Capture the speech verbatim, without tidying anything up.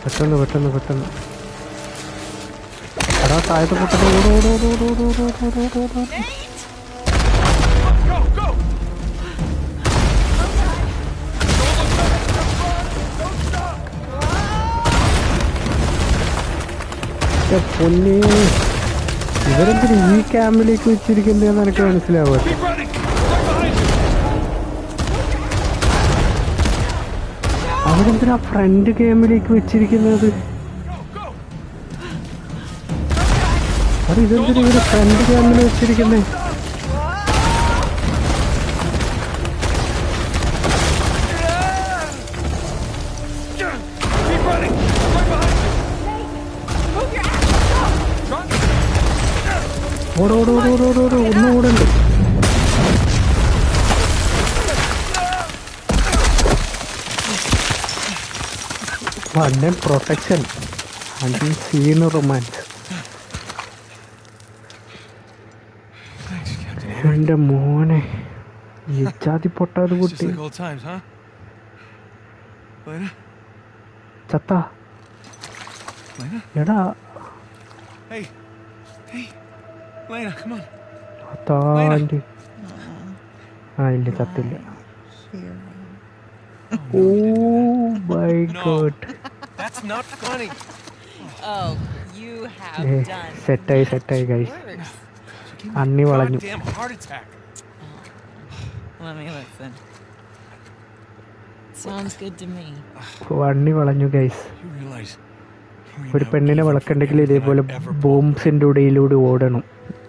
പെട്ടെന്ന് പെട്ടെന്ന് പെട്ടെന്ന് എടാ താഴത്തെ പൊട്ടത് ഓടോ ഓടോ ഓടോ ഓടോ ഓടോ ഓടോ ഓടോ ഓടോ പൊന്നേ ഇവരെന്തിന് ഈ ക്യാമ്പിലേക്ക് വെച്ചിരിക്കുന്നതെന്ന് എനിക്ക് മനസ്സിലാവുക. അവരെന്തിനാ ഫ്രണ്ട് ക്യാമ്പിലേക്ക് വെച്ചിരിക്കുന്നത്? അത് ഇതെന്തിനാ ഇവര് ഫ്രണ്ട് ക്യാമ്പിൽ വെച്ചിരിക്കുന്നത്? ഓടോടോടോടോടോ ഒന്നും ഓടുണ്ട്. വൺ പ്രൊട്ടക്ഷൻ അഞ്ച് സീന് റൊമാൻസ്. എന്റെ മോനെ ഈ ജാതി പൊട്ടാത് കുട്ടി ചത്ത എടാ താൻ്റെ ആ ഇല്ല ചത്തില്ല. ഓ മൈ ഗോഡ് സെറ്റായി സെറ്റായി ഗൈസ്. അണ്ണി വളഞ്ഞു അണ്ണി വളഞ്ഞു ഗൈസ്. ഒരു പെണ്ണിനെ വളക്കണ്ടെങ്കിൽ ഇതേപോലെ ബോംബ്സിൻ്റെ ഇടയിലൂടെ ഓടണം.